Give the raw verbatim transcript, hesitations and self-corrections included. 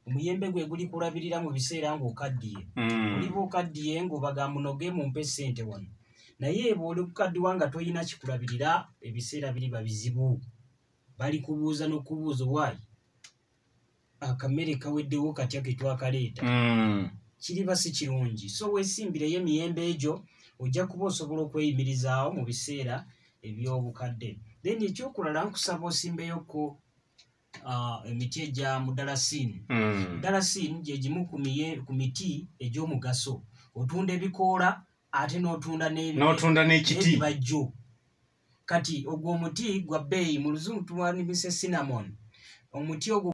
omuyembe gwe guli kulabirira mu biseera ng'okaddiye oli bw'okaddiye ng'obaga munoge mumpe ssente wano naye bw'oli kukaddiwa nga toyina kikulabirira ebiseera biriba bizibu bali kubuuza n'okubuuza waayi akamere kaweddewo katya ke twakaleeta kiriba si kirungi so weesimbireyo emiyembe egyo ojja kuba osobola okweyimirizaawo mu biseera eby'obukadde then ekyokulala nkusaba osimbeyoko emiti egya mudalasini mudalasini gye gimu ku miti egy'omugaso otunda ebikoola ate n'otunda n'ebibajjo kati ogwo omuti gwa bbeeyi mu luzungu tuwandimise cinnamon omuti ogwo